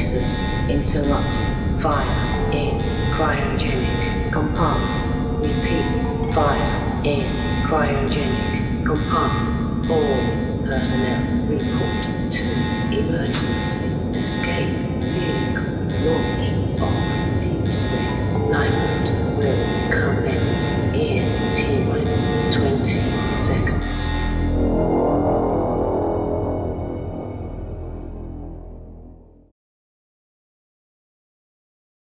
Nexus interrupted. Fire in cryogenic compartment. Repeat. Fire in cryogenic compartment. All personnel report to emergency escape vehicle launch off.